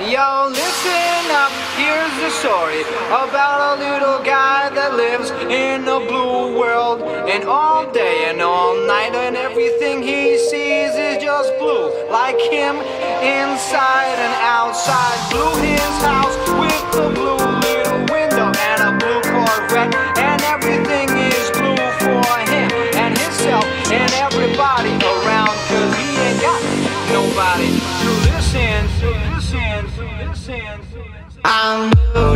Yo, listen up, here's the story about a little guy that lives in a blue world. And all day and all night and everything he sees is just blue. Like him, inside and outside. Blue his house with a blue little window and a blue Corvette. And everything is blue for him and himself and everybody around. Cause he ain't got nobody to listen to. I'm blue,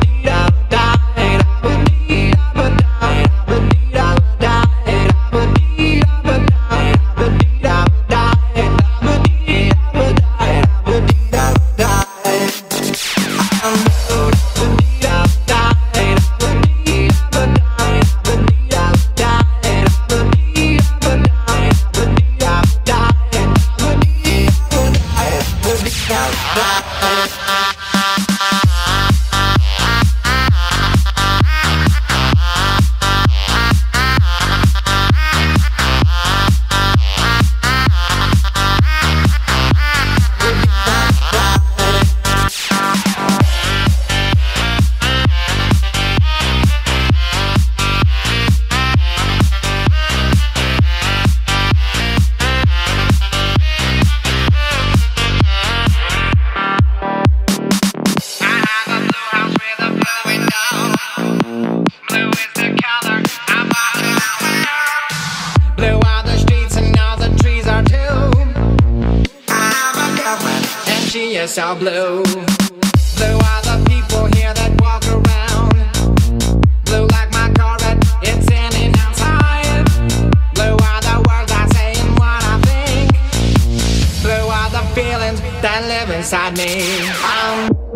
she is so blue. Blue are the people here that walk around. Blue like my Corvette, it's in and outside. Blue are the words I say and what I think. Blue are the feelings that live inside me.